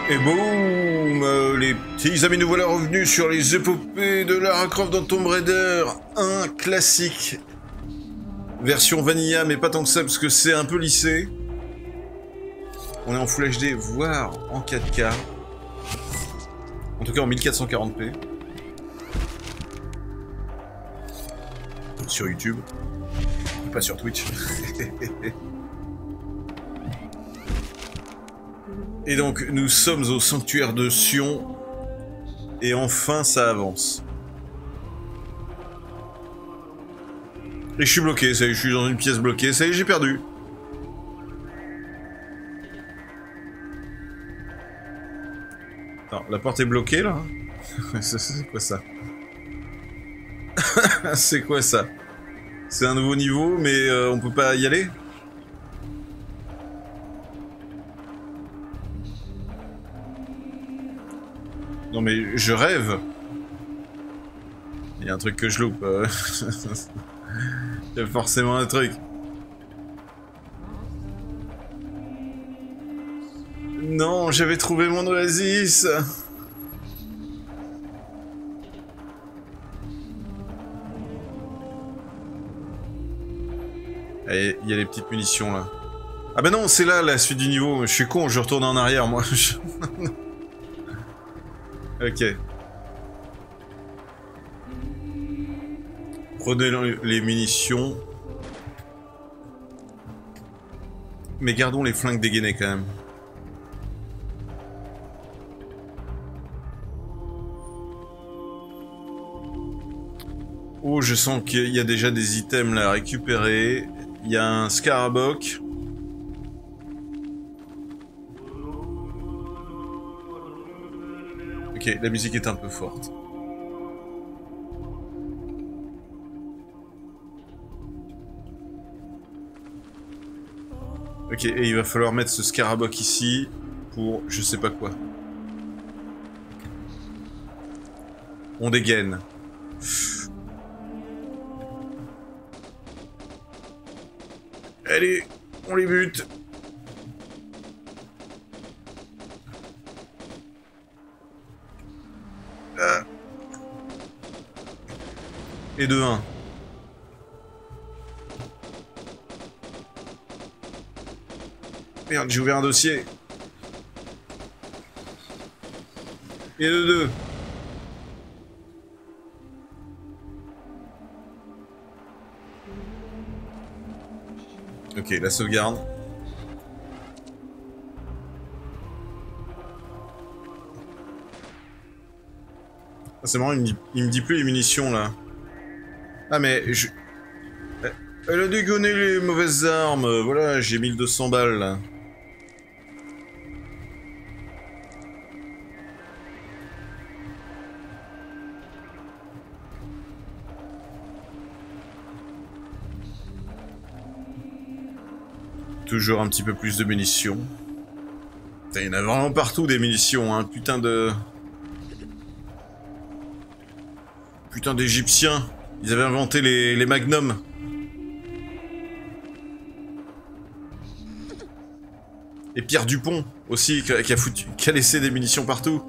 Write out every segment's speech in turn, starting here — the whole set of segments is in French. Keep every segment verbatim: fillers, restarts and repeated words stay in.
Et boum, euh, les petits amis, nous voilà revenus sur les épopées de Lara Croft dans Tomb Raider, un classique. Version vanilla, mais pas tant que ça, parce que c'est un peu lissé. On est en Full H D, voire en quatre K. En tout cas en mille quatre cent quarante p. Sur YouTube. Pas sur Twitch. Et donc, nous sommes au sanctuaire de Sion. Et enfin, ça avance. Et je suis bloqué, ça y est, je suis dans une pièce bloquée, ça y est, j'ai perdu. Attends, la porte est bloquée, là? C'est quoi ça? C'est quoi ça? C'est un nouveau niveau, mais euh, on peut pas y aller? Non mais je rêve. Il y a un truc que je loupe. Euh... Il y a forcément un truc. Non, j'avais trouvé mon oasis. Allez, il y a les petites munitions là. Ah bah non, c'est là la suite du niveau. Je suis con, je retourne en arrière moi. Ok. Prenez les munitions. Mais gardons les flingues dégainés quand même. Oh, je sens qu'il y a déjà des items là à récupérer. Il y a un Scarabok. Ok, la musique est un peu forte. Ok, et il va falloir mettre ce Scarabok ici pour je sais pas quoi. On dégaine. Allez, on les bute. Ah. Et de un. Merde, j'ai ouvert un dossier. Et de deux. Ok, la sauvegarde. Ah, c'est marrant, il me, dit, il me dit plus les munitions là. Ah mais je... Elle a dégonné les mauvaises armes, voilà, j'ai mille deux cents balles là. Toujours un petit peu plus de munitions. Putain, il y en a vraiment partout des munitions, hein, putain de... Putain d'Égyptiens, ils avaient inventé les, les magnums. Et Pierre Dupont, aussi, qui a, foutu, qui a laissé des munitions partout.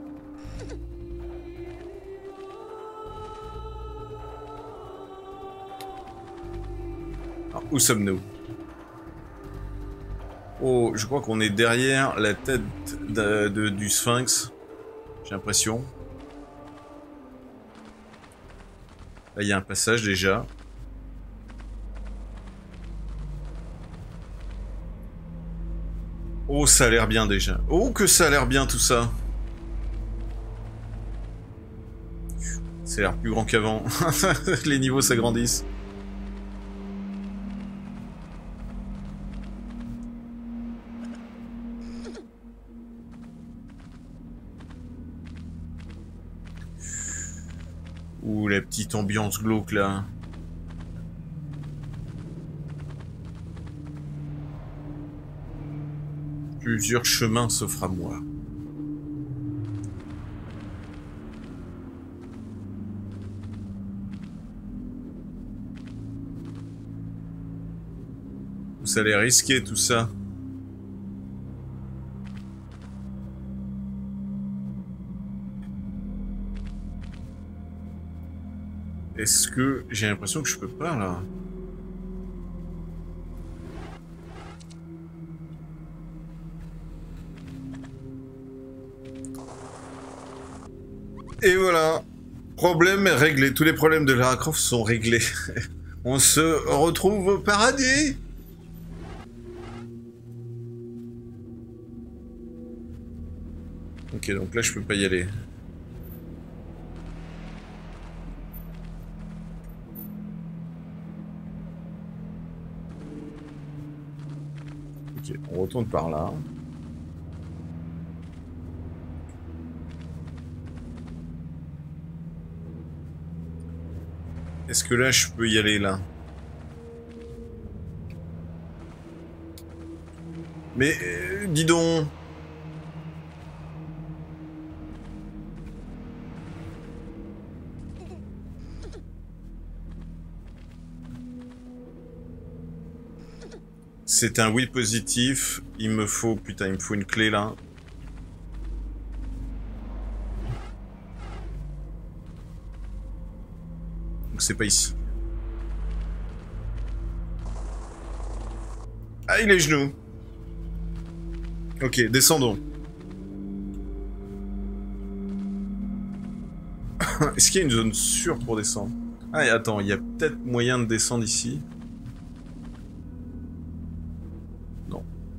Alors, où sommes-nous? Oh, je crois qu'on est derrière la tête de, de, du Sphinx. J'ai l'impression. Là, il y a un passage déjà. Oh, ça a l'air bien déjà. Oh, que ça a l'air bien tout ça. Ça a l'air plus grand qu'avant. Les niveaux s'agrandissent. Ouh, la petite ambiance glauque là. Plusieurs chemins s'offrent à moi. Ça a l'air risqué tout ça. est-ce que j'ai l'impression que je peux pas là? Et voilà, problème réglé. Tous les problèmes de Lara Croft sont réglés. On se retrouve au paradis. Ok, donc là je peux pas y aller. Ok, on retourne par là. Est-ce que là, je peux y aller, là? Mais, euh, dis donc. C'est un oui positif. Il me faut... Putain, il me faut une clé, là. Donc c'est pas ici. Ah, il est genoux. Ok, descendons. Est-ce qu'il y a une zone sûre pour descendre? Ah, et attends, il y a peut-être moyen de descendre ici. Non.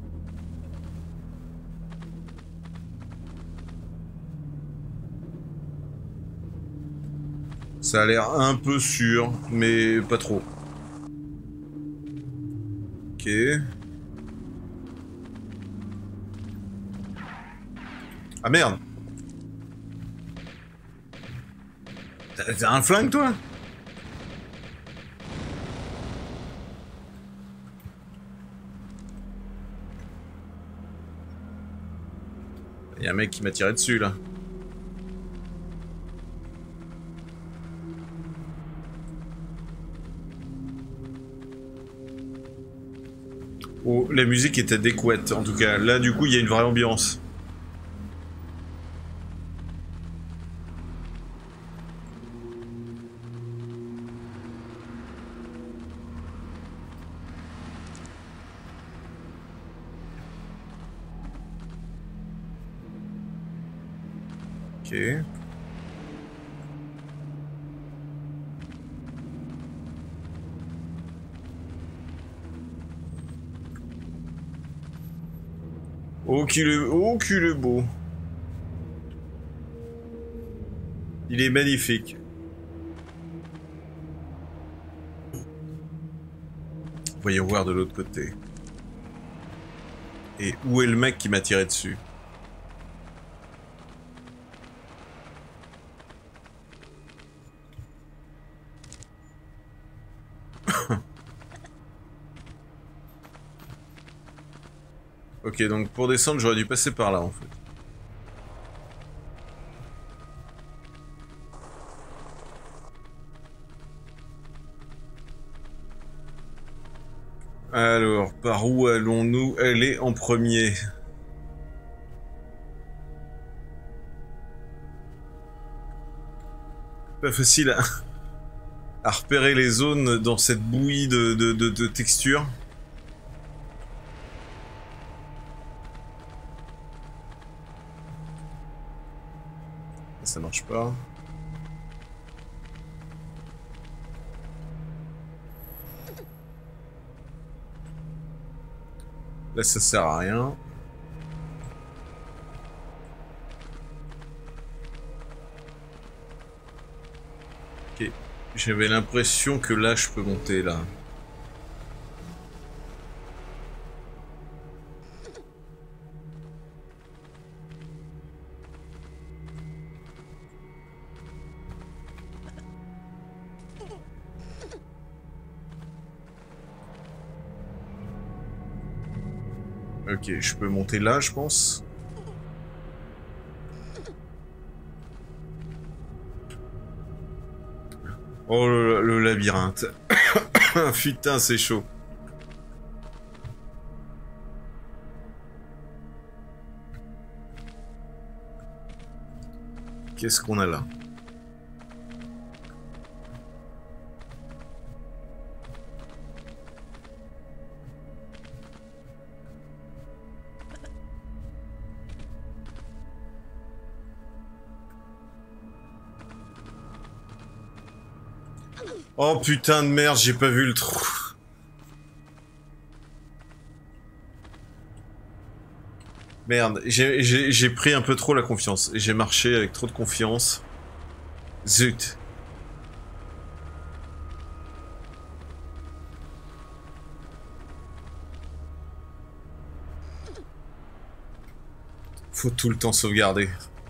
Ça a l'air un peu sûr, mais pas trop. Ok. Ah merde! T'as un flingue, toi? Il y a un mec qui m'a tiré dessus, là. Oh, la musique est adéquate, en tout cas. Là, du coup, il y a une vraie ambiance. Ok. Oh qu'il est... oh qu'il est beau. Il est magnifique. Voyons voir de l'autre côté. Et où est le mec qui m'a tiré dessus? Ok, donc pour descendre, j'aurais dû passer par là, en fait. Alors, par où allons-nous aller en premier? Pas facile à, à repérer les zones dans cette bouillie de, de, de, de textures. Ça marche pas. Là, ça sert à rien. Ok. J'avais l'impression que là, je peux monter, là. Ok, je peux monter là, je pense. Oh, le, le labyrinthe. Putain, c'est chaud. Qu'est-ce qu'on a là? Oh putain de merde, j'ai pas vu le trou. Merde, j'ai pris un peu trop la confiance. J'ai marché avec trop de confiance. Zut. Faut tout le temps sauvegarder.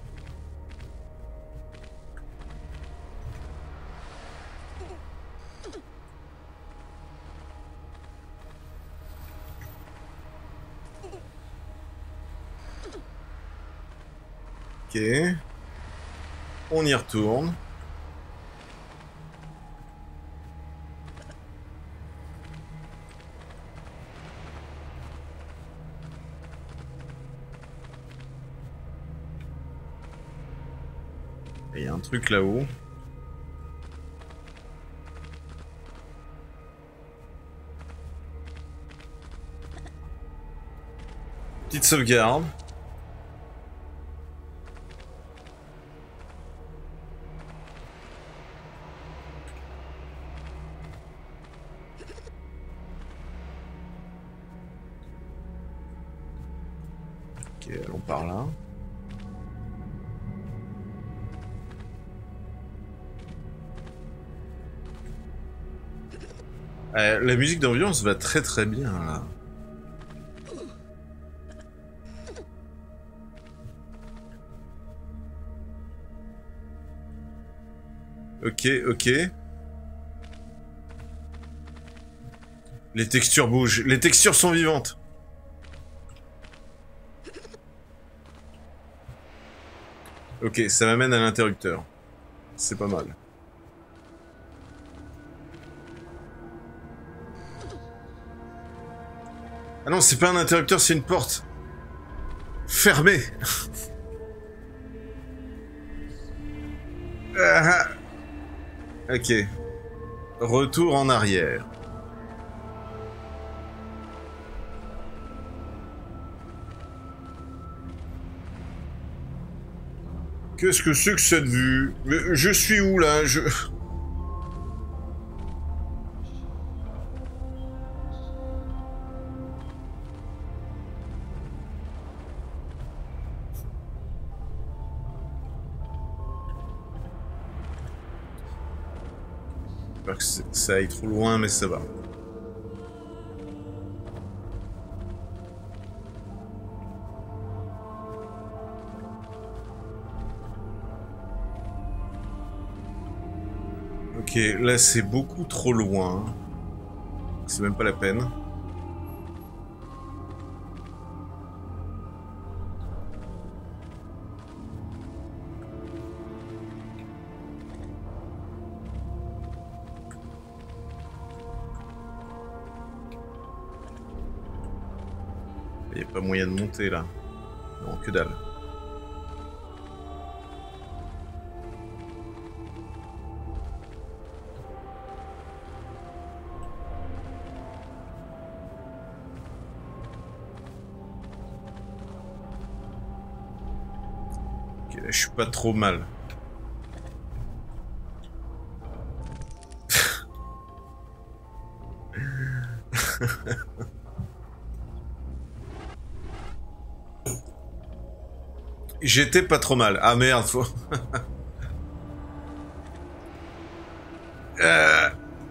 Ok. On y retourne. Il y a un truc là-haut. Petite sauvegarde. Ok, allons par là. Euh, la musique d'ambiance va très très bien là. Ok, ok. Les textures bougent. Les textures sont vivantes. Ok, ça m'amène à l'interrupteur. C'est pas mal. Ah non, c'est pas un interrupteur, c'est une porte. Fermée. Ah. Ok. Retour en arrière. Qu'est-ce que c'est que cette vue? Mais je suis où là? Je... J'espère que ça aille trop loin, mais ça va. Ok, là c'est beaucoup trop loin. C'est même pas la peine. Il n'y a pas moyen de monter là. Non, que dalle. Ok, là je suis pas trop mal. J'étais pas trop mal. Ah merde, faut... euh...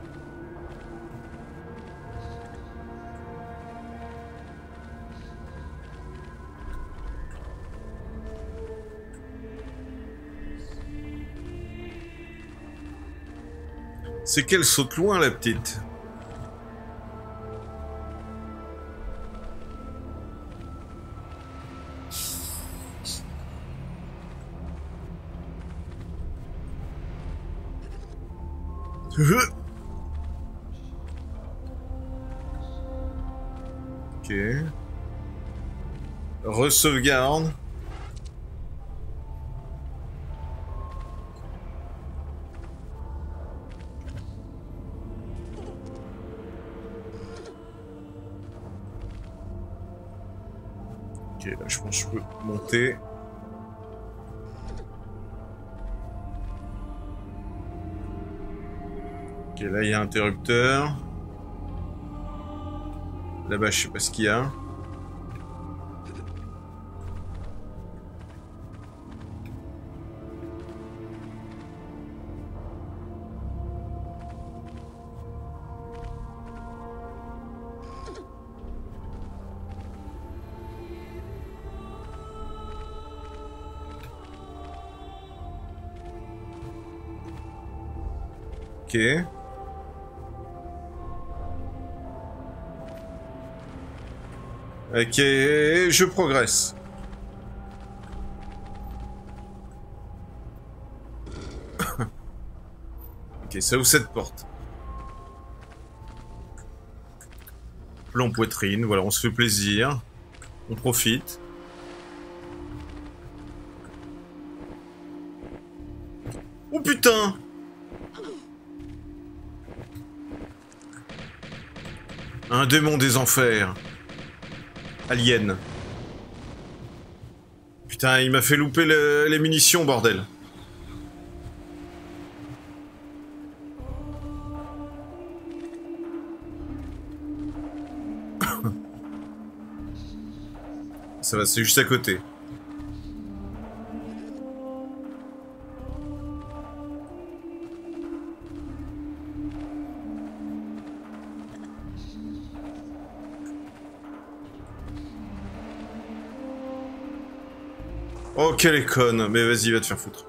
C'est qu'elle saute loin, la petite. Ok. Re-sauvegarde. Ok, là je pense que je peux monter. Ok, là il y a un interrupteur. Là-bas, je sais pas ce qu'il y a. Ok. Ok, je progresse. Ok, ça ouvre cette porte. Plan poitrine, voilà, on se fait plaisir. On profite. Oh putain! Un démon des enfers. Alien. Putain, il m'a fait louper le, les munitions, bordel. Ça va, c'est juste à côté. Oh, quelle est conne. Mais vas-y, va te faire foutre.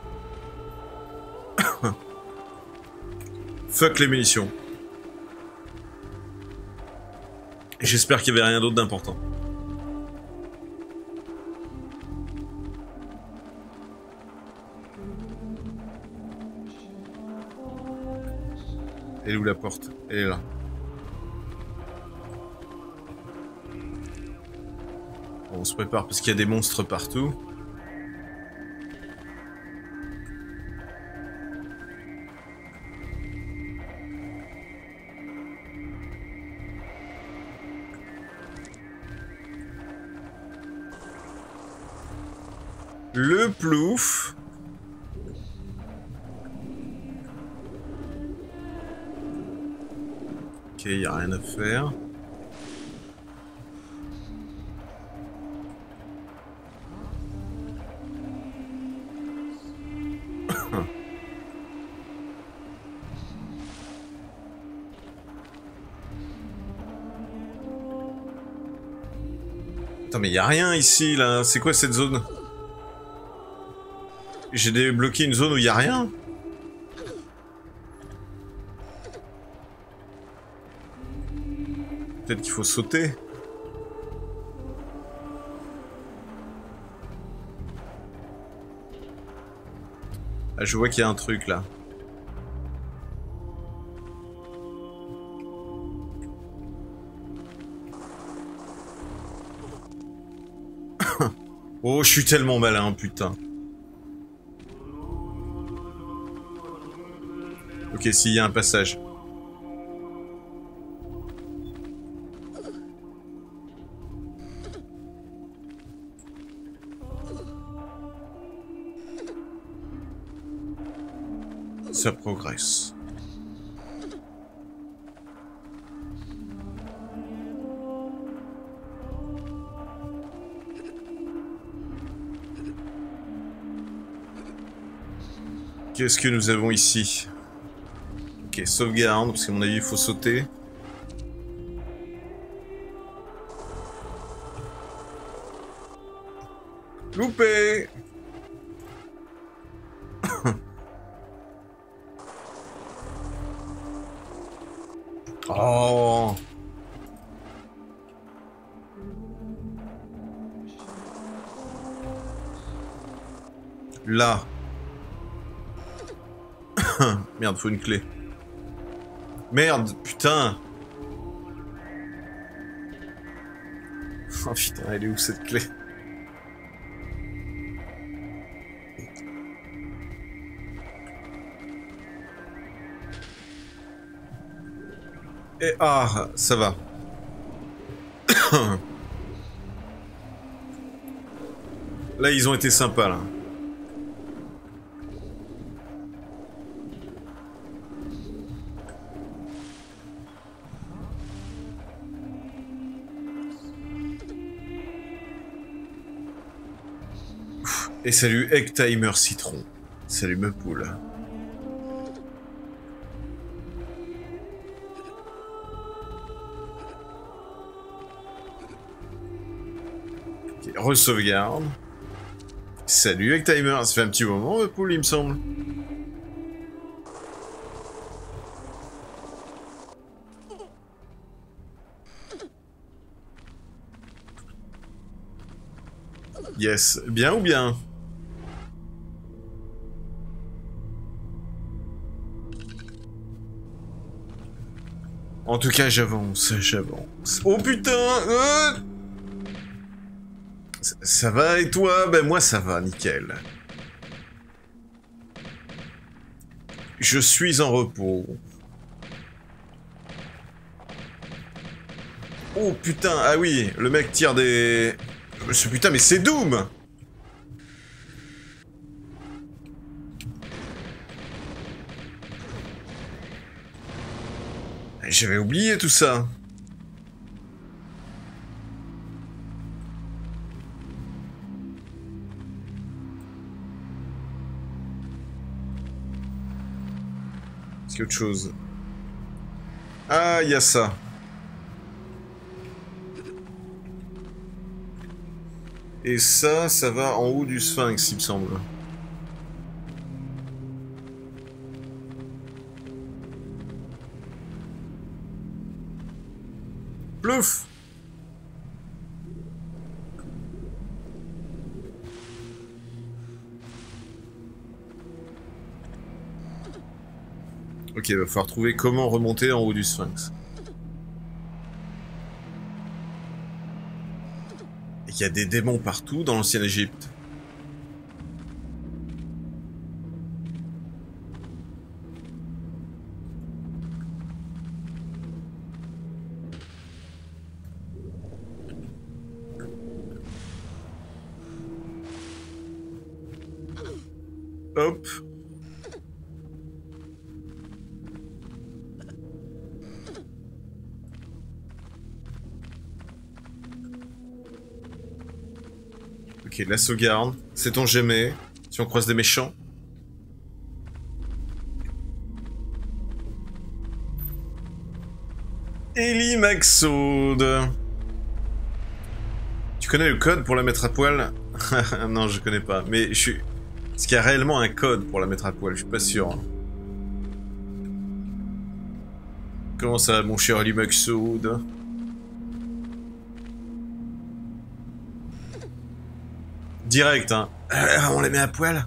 Fuck les munitions. J'espère qu'il y avait rien d'autre d'important. Elle est où la porte? Elle est là. Bon, on se prépare parce qu'il y a des monstres partout. Le plouf. Ok, il n'y a rien à faire. Attends, mais il n'y a rien ici, là. C'est quoi cette zone? J'ai débloqué une zone où il n'y a rien. Peut-être qu'il faut sauter. Ah, je vois qu'il y a un truc là. Oh, je suis tellement malin, putain. Ok, s'il y a un passage. Ça progresse. Qu'est-ce que nous avons ici? Ok, sauvegarde, parce qu'à mon avis, il faut sauter. Loupé! Oh! Là. Merde, faut une clé. Merde, putain. Oh putain, elle est où cette clé? Et ah, ça va. Là, ils ont été sympas, là. Et salut Eggtimer Citron. Salut ma poule. Ok, re-sauvegarde. Salut Eggtimer, ça fait un petit moment ma poule il me semble. Yes, bien ou bien? En tout cas, j'avance, j'avance. Oh putain euh ça, ça va et toi? Ben moi ça va, nickel. Je suis en repos. Oh putain, ah oui, le mec tire des... Ce putain, mais c'est Doom! J'avais oublié tout ça. Est-ce qu'il y a autre chose? Ah, il y a ça. Et ça, ça va en haut du sphinx, il me semble. Plouf! Ok, il va falloir trouver comment remonter en haut du sphinx. Il y a des démons partout dans l'ancienne Égypte. Hop. Ok, la sauvegarde. Sait-on jamais si on croise des méchants? Eli Maxaude. Tu connais le code pour la mettre à poil? Non, je connais pas. Mais je suis... Est-ce qu'il y a réellement un code pour la mettre à poil? Je suis pas sûr. Comment ça va, mon cher Eli Maxaude? Direct, hein. Euh, on les met à poil.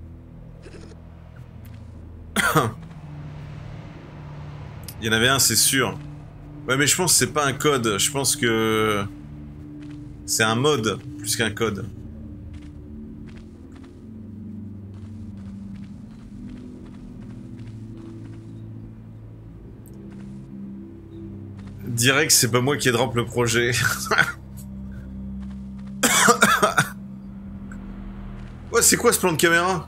Il y en avait un, c'est sûr. Ouais, mais je pense que c'est pas un code. Je pense que... c'est un mode, plus qu'un code. Direct, c'est pas moi qui ai drop le projet. Ouais, c'est quoi ce plan de caméra?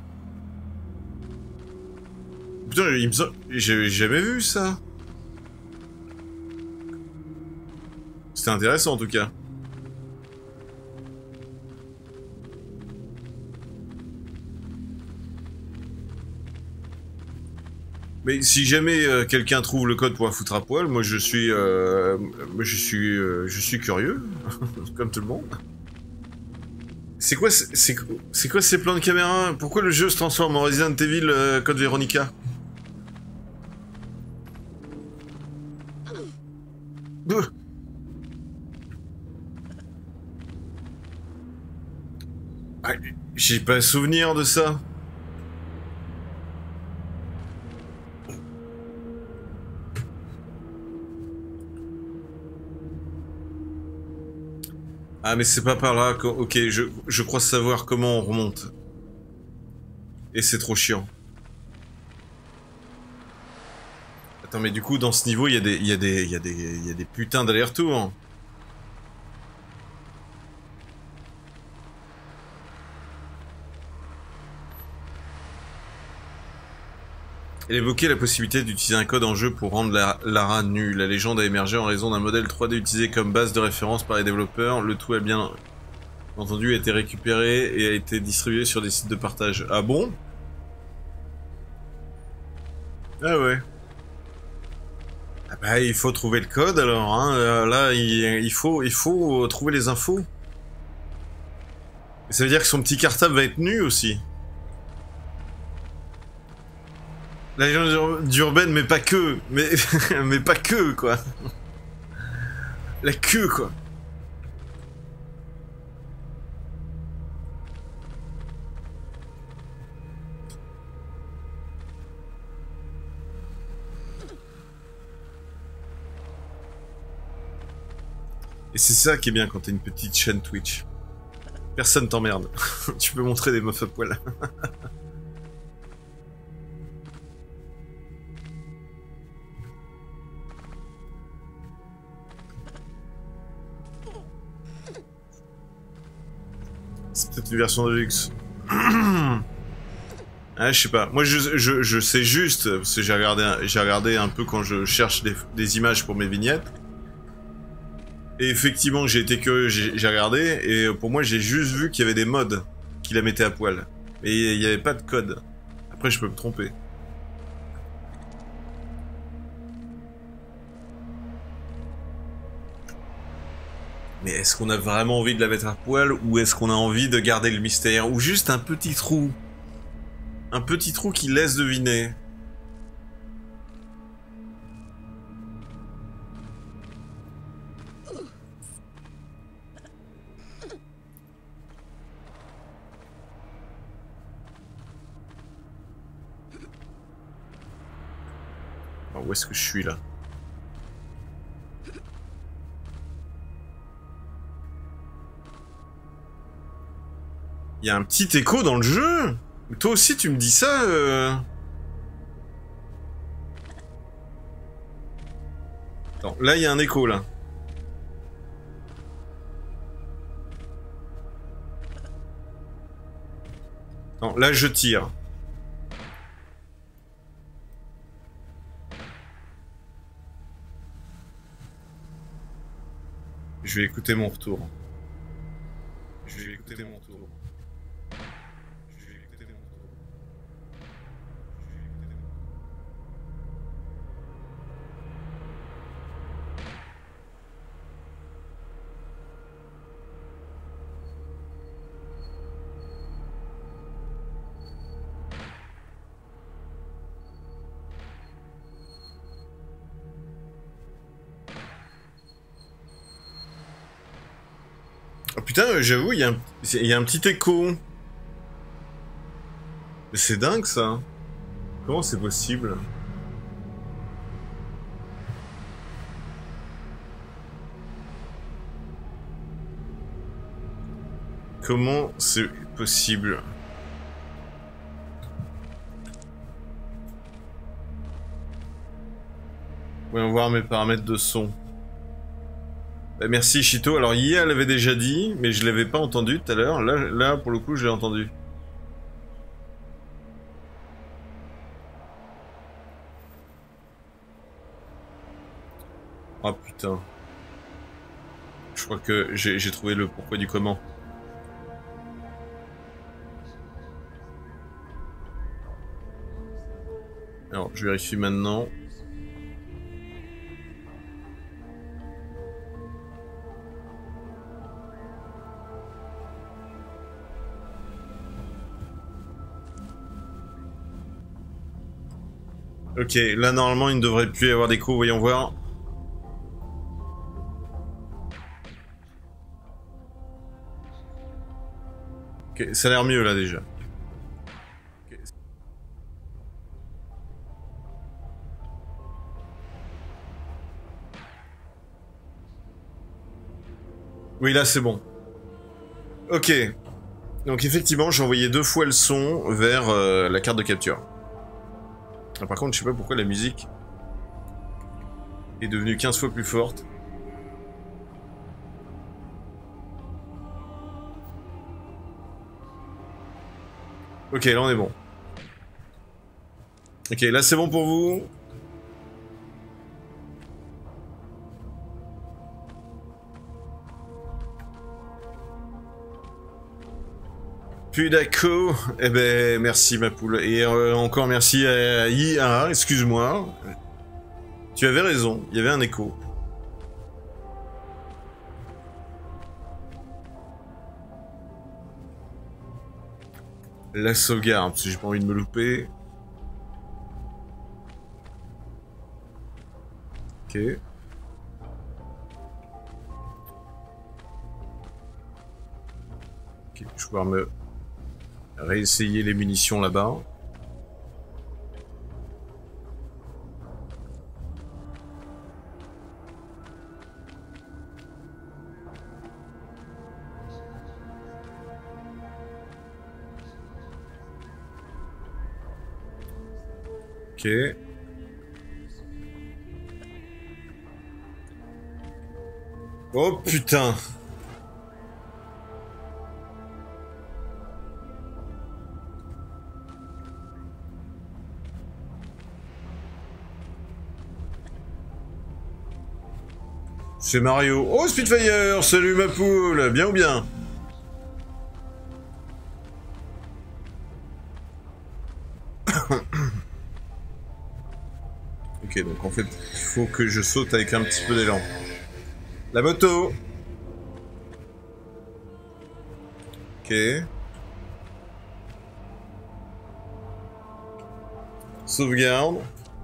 Putain, il me semble... J'ai jamais vu ça. C'était intéressant en tout cas. Mais si jamais euh, quelqu'un trouve le code pour un foutre à poil, moi je suis... Euh, moi je suis... Euh, je suis curieux. Comme tout le monde. C'est quoi, c'est c'est quoi ces plans de caméra? Pourquoi le jeu se transforme en Resident Evil euh, Code Veronica? euh. ah, J'ai pas souvenir de ça. Ah mais c'est pas par là que... Ok, je, je crois savoir comment on remonte. Et c'est trop chiant. Attends, mais du coup, dans ce niveau, il y a des... Il y a des... Il y a des... Il y a des putains d'allers-retours. Elle évoquait la possibilité d'utiliser un code en jeu pour rendre la, Lara nue. La légende a émergé en raison d'un modèle trois D utilisé comme base de référence par les développeurs. Le tout est bien... entendu, a été récupéré et a été distribué sur des sites de partage. Ah bon? Ah ouais. Ah bah il faut trouver le code alors, hein. Là il, il, faut, il faut trouver les infos. Et ça veut dire que son petit cartable va être nu aussi. La légende urbaine, mais pas que. Mais, mais pas que, quoi. La queue, quoi. Et c'est ça qui est bien quand t'as une petite chaîne Twitch. Personne t'emmerde. Tu peux montrer des meufs à poil. C'est peut-être une version de luxe. Ah, je sais pas. Moi, je, je, je sais juste, parce que j'ai regardé, j'ai regardé un peu quand je cherche des, des images pour mes vignettes. Et effectivement, j'ai été curieux, j'ai regardé, et pour moi, j'ai juste vu qu'il y avait des mods qui la mettaient à poil. Et il n'y avait pas de code. Après, je peux me tromper. Mais est-ce qu'on a vraiment envie de la mettre à poil, ou est-ce qu'on a envie de garder le mystère, ou juste un petit trou? Un petit trou qui laisse deviner. Alors, où est-ce que je suis là? Il y a un petit écho dans le jeu. Mais toi aussi tu me dis ça euh... Attends, là il y a un écho là. Non, là je tire. Je vais écouter mon retour. Je vais écouter mon retour. Oh putain, j'avoue, il y, y a un petit écho. Mais c'est dingue ça. Comment c'est possible? Comment c'est possible? Voyons voir mes paramètres de son. Bah, merci Chito. Alors hier elle avait déjà dit, mais je l'avais pas entendu tout à l'heure. Là, là pour le coup, je l'ai entendu. Oh putain. Je crois que j'ai trouvé le pourquoi du comment. Alors, je vérifie maintenant. Ok, là normalement il ne devrait plus y avoir d'écho, voyons voir. Ok, ça a l'air mieux là déjà. Okay. Oui, là c'est bon. Ok. Donc effectivement, j'ai envoyé deux fois le son vers euh, la carte de capture. Ah, par contre, je sais pas pourquoi la musique est devenue quinze fois plus forte. Ok, là on est bon. Ok, là c'est bon pour vous. Plus d'accord. Eh ben, merci ma poule. Et euh, encore merci à I A, excuse-moi. Tu avais raison, il y avait un écho. La sauvegarde, parce que j'ai pas envie de me louper. Ok. Ok, je vais pouvoir me réessayer les munitions là-bas. Ok. Oh putain. C'est Mario. Oh Spitfire, salut ma poule, bien ou bien? Ok, donc en fait, il faut que je saute avec un petit peu d'élan. La moto. Ok. Sauvegarde.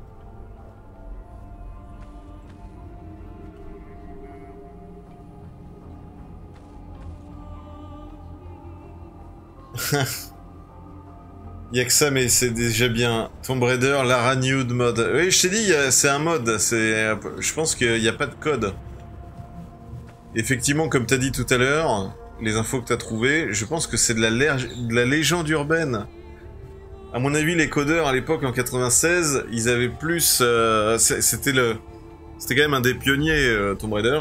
Y'a que ça, mais c'est déjà bien. Tomb Raider, Lara Nude mode. Oui, je t'ai dit, c'est un mode. C'est, je pense qu'il n'y a pas de code. Effectivement, comme t'as dit tout à l'heure, les infos que t'as trouvées, je pense que c'est de la, de la légende urbaine. À mon avis, les codeurs à l'époque, en quatre-vingt-seize, ils avaient plus. Euh, c'était le, c'était quand même un des pionniers, euh, Tomb Raider.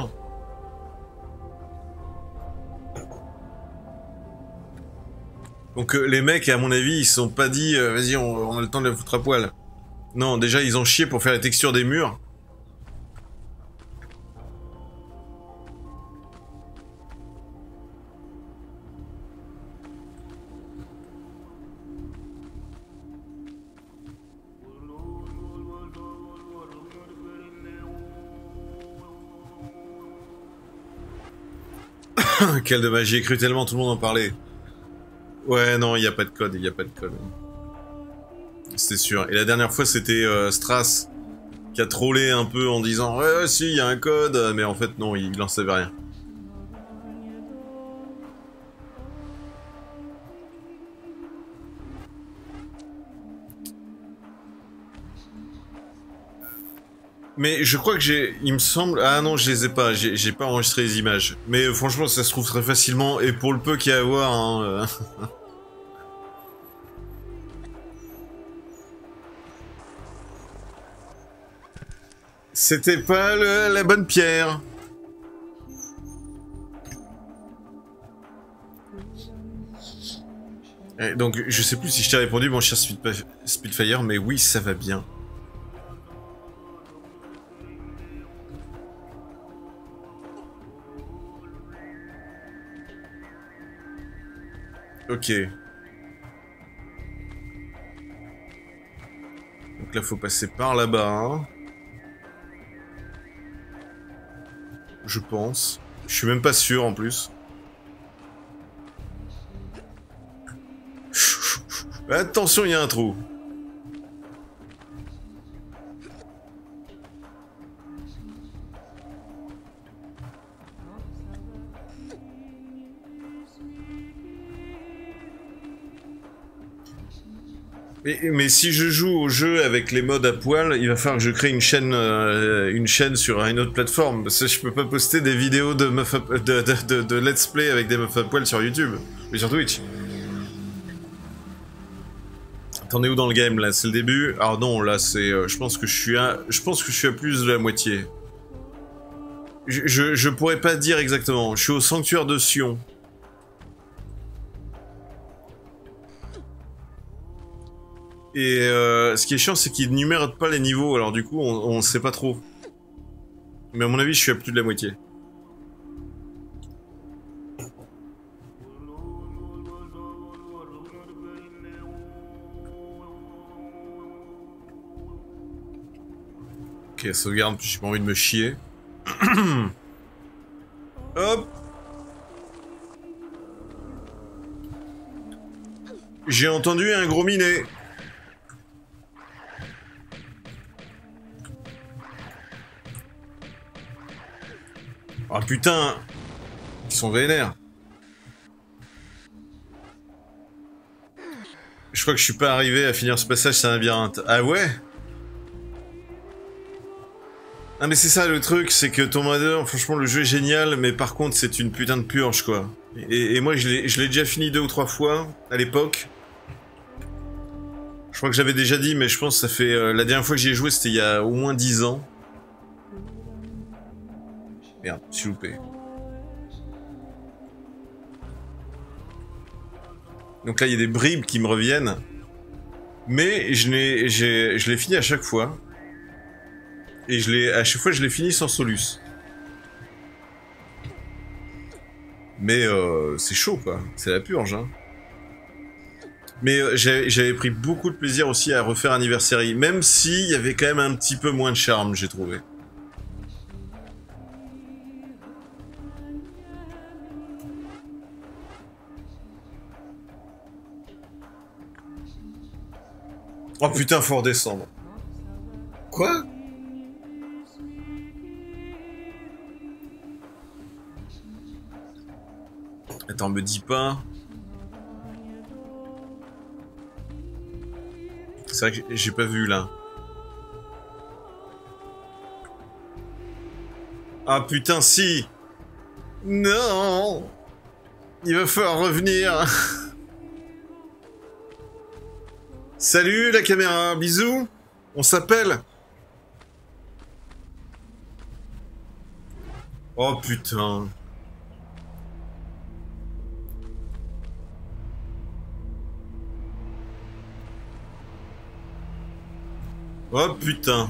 Donc euh, les mecs, à mon avis, ils se sont pas dit euh, vas-y, on, on a le temps de la foutre à poil. Non, déjà ils ont chié pour faire la texture des murs. Quel dommage, j'y ai cru tellement, tout le monde en parlait. Ouais, non, il n'y a pas de code, il n'y a pas de code. C'était sûr. Et la dernière fois, c'était euh, Strass qui a trollé un peu en disant ouais, ouais si, il y a un code, mais en fait, non, il en savait rien. Mais je crois que j'ai... Il me semble... Ah non, je les ai pas. J'ai pas enregistré les images. Mais euh, franchement, ça se trouve très facilement. Et pour le peu qu'il y a à voir... Hein, euh... C'était pas le, la bonne pierre. Et donc, je sais plus si je t'ai répondu, mon cher Spitfire, mais oui, ça va bien. Ok. Donc là, faut passer par là-bas. Hein. Je pense. Je suis même pas sûr, en plus. Attention, il y a un trou. Mais, mais si je joue au jeu avec les modes à poil, il va falloir que je crée une chaîne, euh, une chaîne sur une autre plateforme. Parce que je peux pas poster des vidéos de meufs à, de, de, de, de let's play avec des meufs à poil sur YouTube. Mais sur Twitch. T'en es où dans le game là? C'est le début? Ah non, là c'est... Euh, je pense que je suis à... Je pense que je suis à plus de la moitié. Je, je, je pourrais pas dire exactement. Je suis au sanctuaire de Sion. Et euh, ce qui est chiant, c'est qu'il numère pas les niveaux, alors du coup, on, on sait pas trop. Mais à mon avis, je suis à plus de la moitié. Ok, sauvegarde, j'ai pas envie de me chier. Hop. J'ai entendu un gros minet. Ah oh, putain. Ils sont vénères. Je crois que je suis pas arrivé à finir ce passage, c'est un labyrinthe. Ah ouais? Ah mais c'est ça le truc, c'est que Tomb Raider, franchement le jeu est génial, mais par contre c'est une putain de purge quoi. Et, et moi je l'ai déjà fini deux ou trois fois, à l'époque. Je crois que j'avais déjà dit, mais je pense que ça fait... Euh, la dernière fois que j'y ai joué, c'était il y a au moins dix ans. Merde, j'ai loupé. Donc là, il y a des bribes qui me reviennent. Mais je l'ai fini à chaque fois. Et je l'ai à chaque fois, je l'ai fini sans Solus. Mais euh, c'est chaud, quoi. C'est la purge, hein. Mais euh, j'avais pris beaucoup de plaisir aussi à refaire Anniversary. Même s'il y avait quand même un petit peu moins de charme, j'ai trouvé. Oh putain, faut redescendre. Quoi? Attends, me dis pas... C'est vrai que j'ai pas vu là. Ah putain, si! Non! Il va falloir revenir. Salut la caméra, bisous. On s'appelle. Oh putain. Oh putain.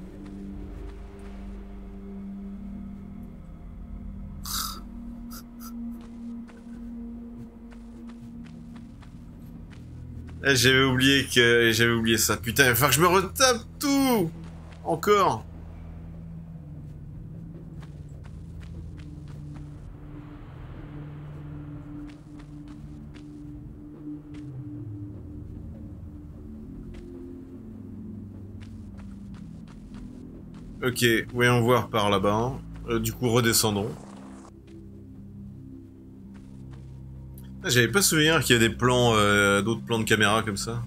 J'avais oublié que... J'avais oublié ça. Putain, il va falloir que je me retape tout. Encore. Ok, voyons voir par là-bas. Euh, du coup, redescendons. Ah, j'avais pas souvenir qu'il y a des plans, euh, d'autres plans de caméra comme ça.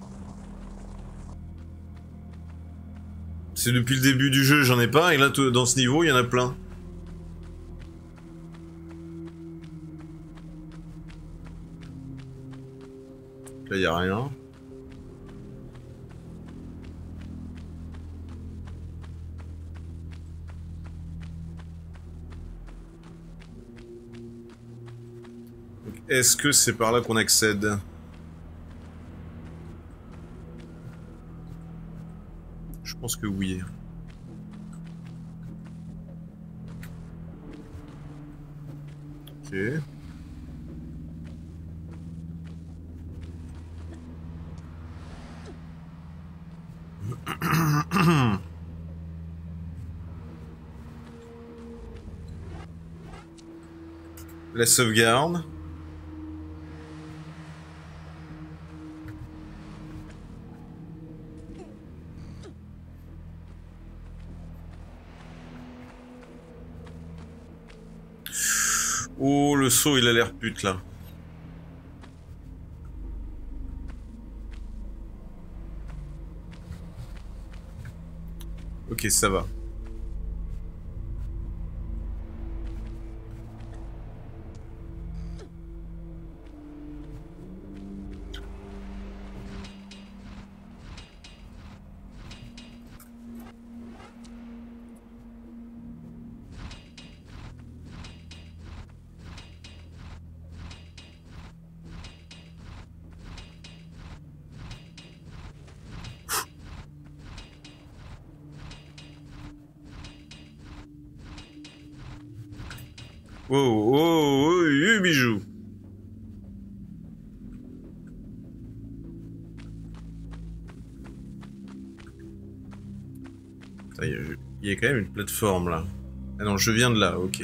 C'est depuis le début du jeu, j'en ai pas, et là, dans ce niveau, il y en a plein. Là, il y a rien. Est-ce que c'est par là qu'on accède? Je pense que oui. Ok. La sauvegarde. Oh, le saut, il a l'air pute, là. Ok, ça va. Oh, oh, oh, oh, bijou. Il y a quand même une plateforme là. Ah non, je viens de là, ok.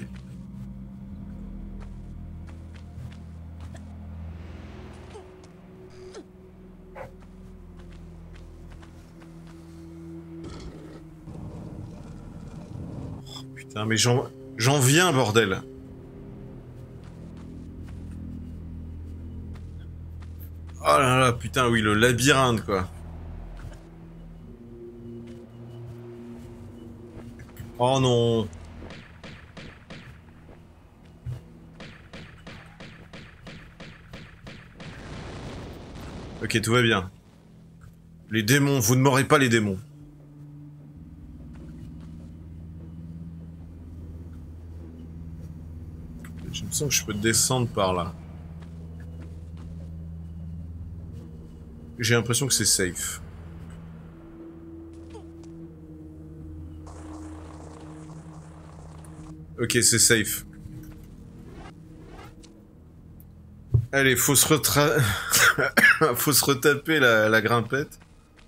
Oh, putain, mais j'en j'en viens, bordel. Oh là là, putain, oui, le labyrinthe, quoi. Oh non. Ok, tout va bien. Les démons, vous ne m'aurez pas les démons. Je me sens que je peux descendre par là. J'ai l'impression que c'est safe. Ok, c'est safe. Allez, faut se retra... faut se retaper la, la grimpette.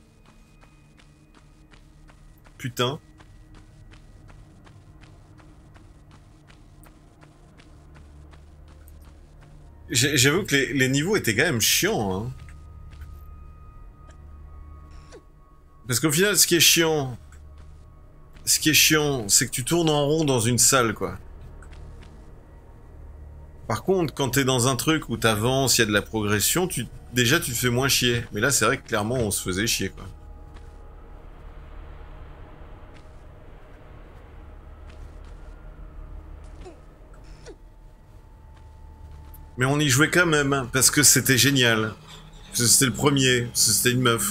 Putain. J'avoue que les, les niveaux étaient quand même chiants, hein. Parce qu'au final, ce qui est chiant... Ce qui est chiant, c'est que tu tournes en rond dans une salle, quoi. Par contre, quand t'es dans un truc où t'avances, il y a de la progression, tu... déjà tu te fais moins chier. Mais là, c'est vrai que clairement, on se faisait chier, quoi. Mais on y jouait quand même, hein, parce que c'était génial. Parce que c'était le premier, parce que c'était une meuf.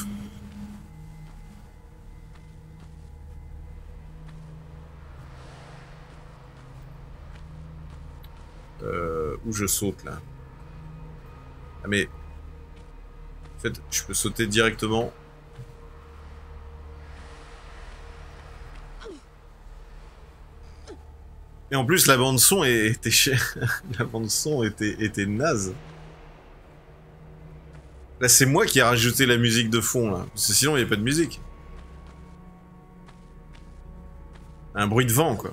Euh, où je saute, là. Ah mais... En fait, je peux sauter directement. Et en plus, la bande-son était chère. La bande-son était, était naze. Là, c'est moi qui ai rajouté la musique de fond, là. Parce que sinon, il n'y a pas de musique. Un bruit de vent, quoi.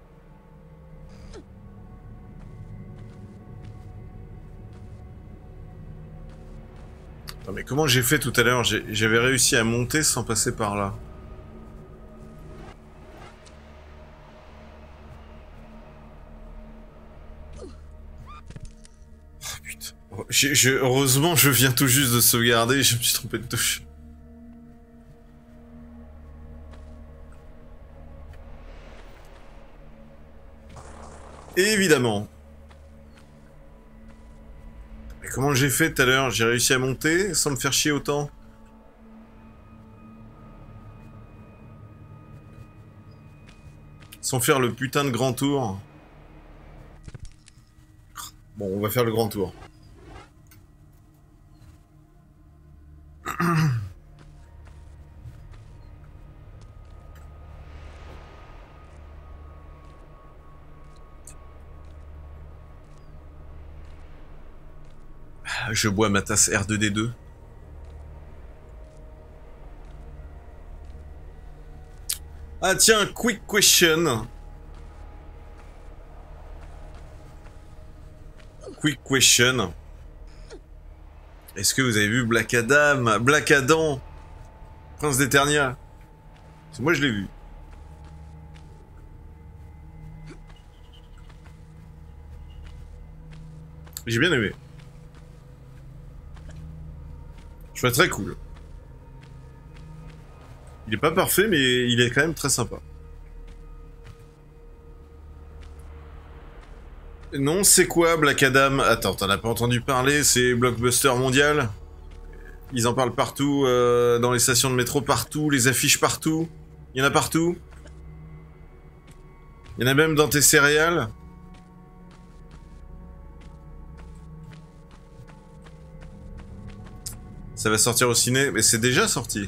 Attends, mais comment j'ai fait tout à l'heure? J'avais réussi à monter sans passer par là. Oh putain. Oh, je, je, heureusement, je viens tout juste de sauvegarder, je me suis trompé de touche. Évidemment. Mais comment j'ai fait tout à l'heure? J'ai réussi à monter sans me faire chier autant? Sans faire le putain de grand tour. Bon, on va faire le grand tour. Je bois ma tasse R deux D deux. Ah tiens, quick question. Quick question. Est-ce que vous avez vu Black Adam, Black Adam, Prince d'Eternia? Moi je l'ai vu. J'ai bien aimé. Je trouve très cool. Il est pas parfait, mais il est quand même très sympa. Non, c'est quoi Black Adam? Attends, t'en as pas entendu parler? C'est blockbuster mondial. Ils en parlent partout, euh, dans les stations de métro, partout, les affiches partout. Il y en a partout. Il y en a même dans tes céréales. Ça va sortir au ciné, mais c'est déjà sorti.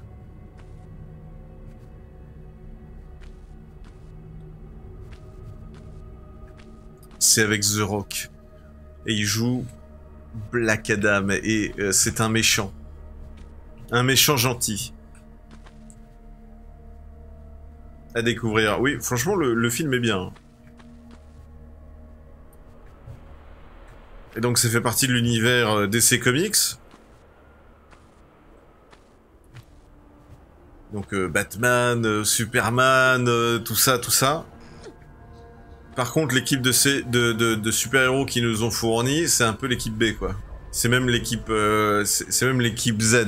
C'est avec The Rock. Et il joue Black Adam. Et euh, c'est un méchant. Un méchant gentil. à découvrir. Oui, franchement, le, le film est bien. Et donc, ça fait partie de l'univers D C Comics. Donc, euh, Batman, euh, Superman, euh, tout ça, tout ça. Par contre, l'équipe de, ces, de, de, de super-héros qui nous ont fourni, c'est un peu l'équipe B, quoi. C'est même l'équipe euh, c'est même l'équipe Z.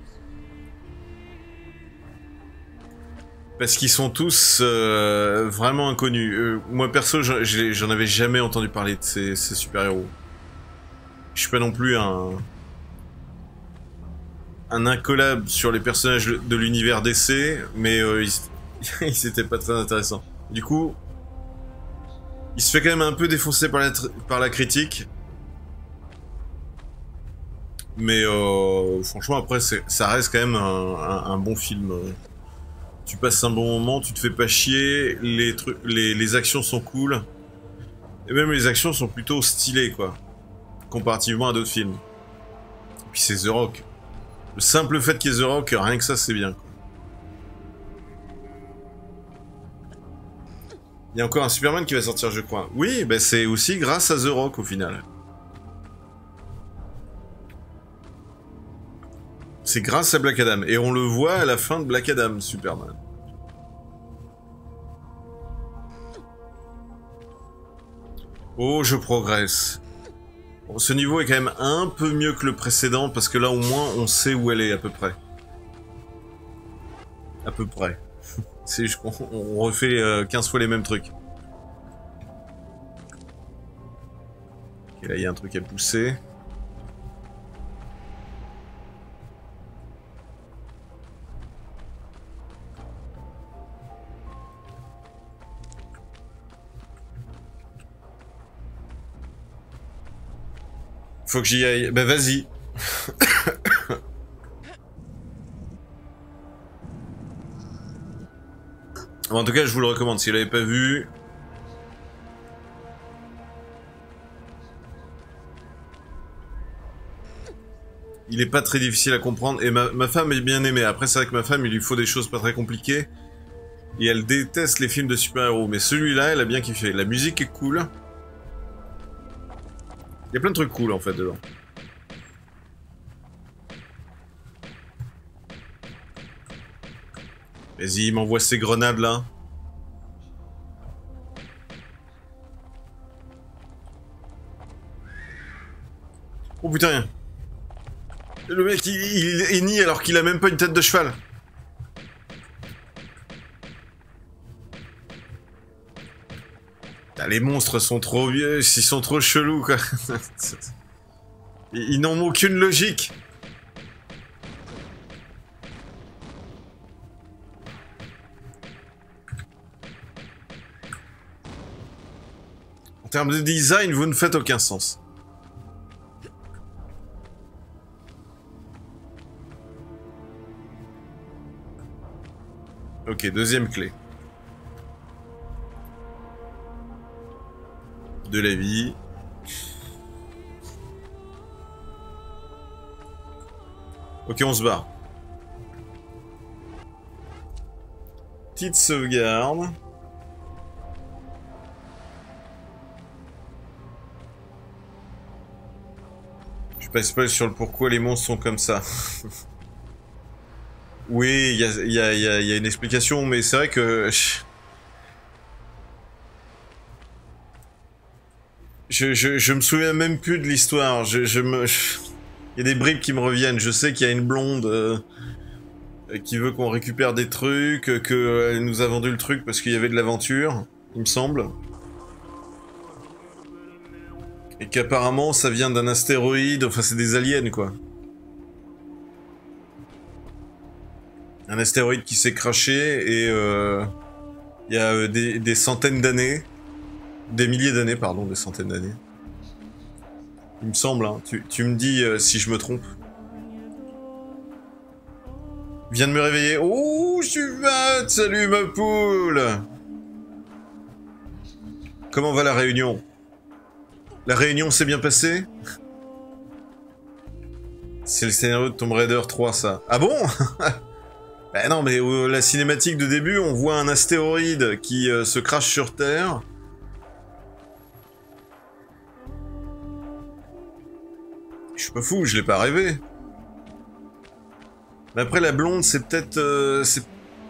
Parce qu'ils sont tous euh, vraiment inconnus. Euh, moi, perso, j'en avais jamais entendu parler de ces, ces super-héros. Je suis pas non plus un... un incollable sur les personnages de l'univers D C, mais euh, ils, ils étaient pas très intéressants. Du coup, il se fait quand même un peu défoncer par la, par la critique. Mais euh, franchement, après, ça reste quand même un, un, un bon film. Tu passes un bon moment, tu te fais pas chier, les, trucs, les, les actions sont cool. Et même les actions sont plutôt stylées, quoi. Comparativement à d'autres films. Et puis c'est The Rock. Le simple fait qu'il y ait The Rock, rien que ça, c'est bien, quoi. Il y a encore un Superman qui va sortir, je crois. Oui, bah c'est aussi grâce à The Rock, au final. C'est grâce à Black Adam. Et on le voit à la fin de Black Adam, Superman. Oh, je progresse. Bon, ce niveau est quand même un peu mieux que le précédent, parce que là, au moins, on sait où elle est, à peu près. À peu près. C'est, on, on refait euh, quinze fois les mêmes trucs. Ok, là, il y a un truc à pousser. Faut que j'y aille. Bah vas-y. En tout cas, je vous le recommande si vous l'avez pas vu. Il est pas très difficile à comprendre et ma, ma femme est bien aimée. Après, c'est vrai que ma femme, il lui faut des choses pas très compliquées et elle déteste les films de super-héros. Mais celui-là, elle a bien kiffé. La musique est cool. Il y a plein de trucs cool en fait dedans. Vas-y, il m'envoie ces grenades là. Oh putain. Le mec il, il est ni alors qu'il a même pas une tête de cheval. Ah, les monstres sont trop vieux, ils sont trop chelous quoi. Ils, ils n'ont aucune logique. En termes de design, vous ne faites aucun sens. Ok, deuxième clé. De la vie. Ok, on se barre. Petite sauvegarde. Je passe pas sur le pourquoi les monstres sont comme ça. Oui, il y a, y, a, y, a, y a une explication, mais c'est vrai que... Je, je, je me souviens même plus de l'histoire. Je, je me... Il y a des bribes qui me reviennent. Je sais qu'il y a une blonde euh, qui veut qu'on récupère des trucs, qu'elle euh, nous a vendu le truc parce qu'il y avait de l'aventure, il me semble. Et qu'apparemment ça vient d'un astéroïde, enfin c'est des aliens quoi. Un astéroïde qui s'est crashé et euh, il y a euh, des, des centaines d'années, des milliers d'années pardon, des centaines d'années. Il me semble, hein. tu, tu me dis euh, si je me trompe. Viens de me réveiller. Oh, je suis mat. Salut ma poule. Comment va la réunion? La réunion s'est bien passée? C'est le scénario de Tomb Raider trois, ça. Ah bon? Bah non, mais euh, la cinématique de début, on voit un astéroïde qui euh, se crache sur Terre. Je suis pas fou, je l'ai pas rêvé. Mais après, la blonde, c'est peut-être... Euh, c'est...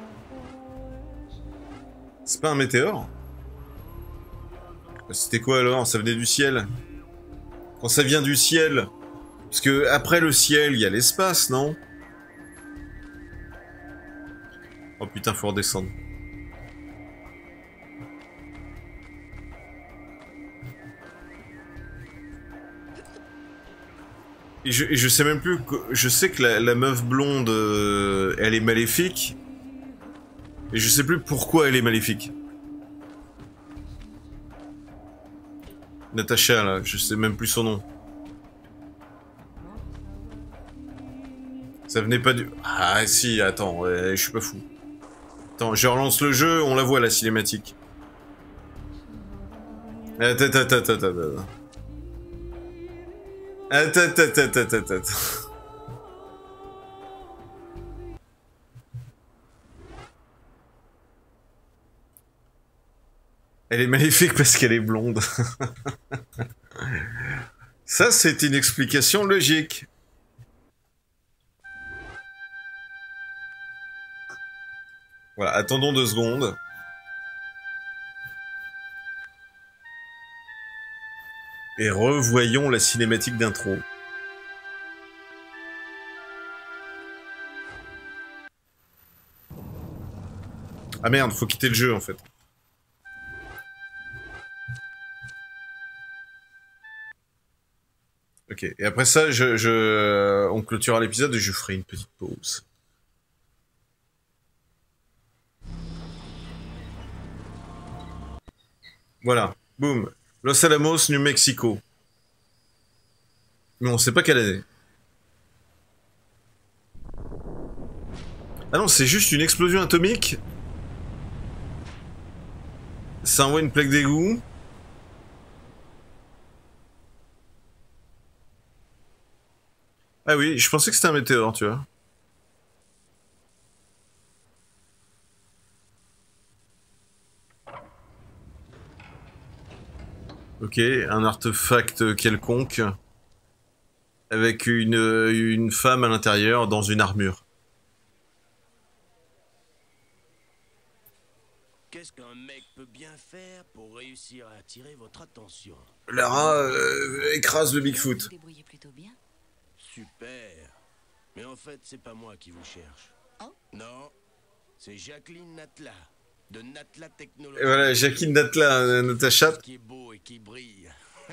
C'est pas un météore? C'était quoi alors? Ça venait du ciel? Quand ça vient du ciel... Parce que après le ciel, il y a l'espace, non? Oh putain, faut redescendre. Et je, et je sais même plus... Que, je sais que la, la meuf blonde, euh, elle est maléfique. Et je sais plus pourquoi elle est maléfique. Natacha, là, je sais même plus son nom. Ça venait pas du... Ah si, attends, ouais, je suis pas fou. Attends, je relance le jeu, on la voit, la cinématique. Attends, attends, attends, attends, attends. Attends, attends, attends, attends, attends. Elle est maléfique parce qu'elle est blonde. Ça, c'est une explication logique. Voilà, attendons deux secondes. Et revoyons la cinématique d'intro. Ah merde, faut quitter le jeu en fait. Ok, et après ça, je, je... on clôturera l'épisode et je ferai une petite pause. Voilà, boum. Los Alamos, New Mexico. Mais on sait pas quelle année. Ah non, c'est juste une explosion atomique. Ça envoie une plaque d'égout. Ah oui, je pensais que c'était un météore, tu vois. Ok, un artefact quelconque. Avec une, une femme à l'intérieur dans une armure. Qu'est-ce qu'un mec peut bien faire pour réussir à attirer votre attention? Lara euh, écrase le Bigfoot. Vous débrouillez plutôt bien. Super. Mais en fait, c'est pas moi qui vous cherche. Oh. Non, c'est Jacqueline Natla, de Natla Technologies. Et voilà, Jacqueline Natla, euh, Natacha. Qui est beau et qui brille.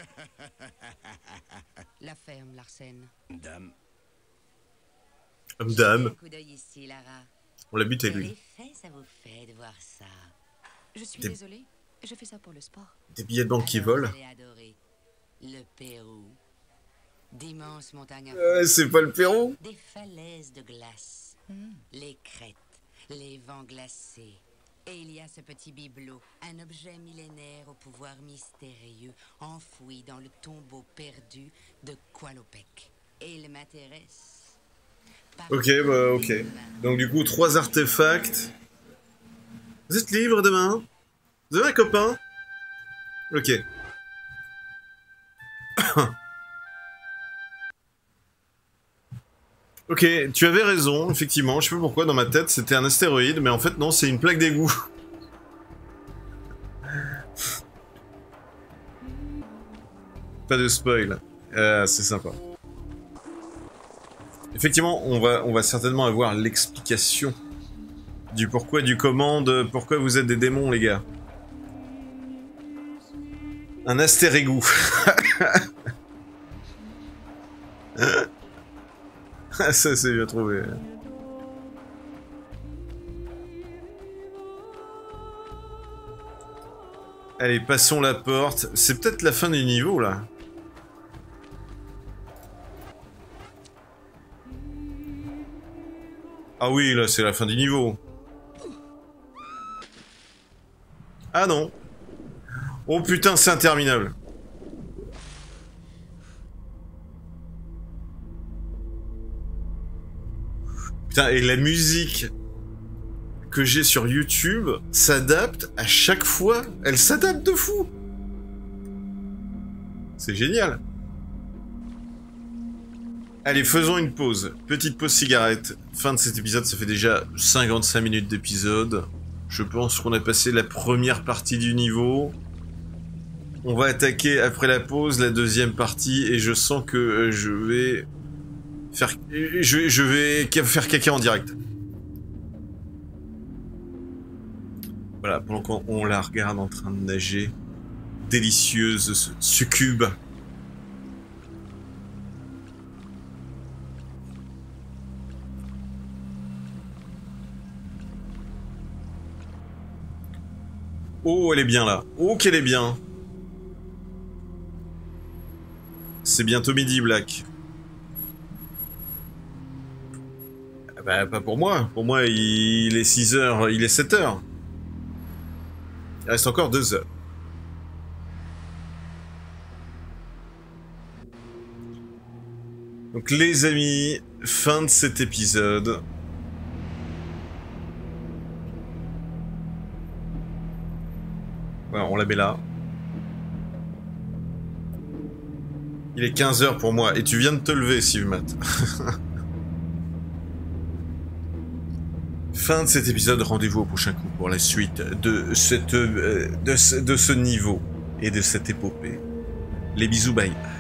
La ferme, Larsen. Dame. Homme dame. Un coup d'œil ici, Lara. On l'a buté Quel lui. effet ça vous fait de voir ça? Je suis Des- désolée, je fais ça pour le sport. Des billets de banque qui Alors, volent. vous allez adorer le Pérou. D'immenses montagnes à Euh, c'est pas le Pérou. des falaises de glace, les crêtes, les vents glacés. Et il y a ce petit bibelot, un objet millénaire au pouvoir mystérieux, enfoui dans le tombeau perdu de Qualopec. Et il m'intéresse. Ok, bah ok. Donc du coup, trois artefacts. Vous êtes libre demain? Vous avez un copain? Ok. Ok, tu avais raison, effectivement. Je sais pas pourquoi, dans ma tête, c'était un astéroïde, mais en fait, non, c'est une plaque d'égout. Pas de spoil. Euh, c'est sympa. Effectivement, on va, on va certainement avoir l'explication du pourquoi, du comment, de pourquoi vous êtes des démons, les gars. Un astérégout. Ça, c'est bien trouvé. Allez, passons la porte. C'est peut-être la fin du niveau, là. Ah oui, là, c'est la fin du niveau. Ah non. Oh putain, c'est interminable. Putain, et la musique que j'ai sur YouTube s'adapte à chaque fois. Elle s'adapte de fou. C'est génial. Allez, faisons une pause. Petite pause cigarette. Fin de cet épisode, ça fait déjà cinquante-cinq minutes d'épisode. Je pense qu'on a passé la première partie du niveau. On va attaquer après la pause la deuxième partie et je sens que je vais faire, je, je vais faire caca en direct. Voilà, pendant qu'on la regarde en train de nager, délicieuse succube. Oh, elle est bien là. Oh, qu'elle est bien. C'est bientôt midi, Black. Ah bah, pas pour moi. Pour moi, il est six heures, il est sept heures. Il reste encore deux heures. Donc, les amis, fin de cet épisode. Voilà, on la met là. Il est quinze heures pour moi, et tu viens de te lever, Sivmat. Fin de cet épisode, rendez-vous au prochain coup pour la suite de, cette, euh, de, ce, de ce niveau et de cette épopée. Les bisous, bye.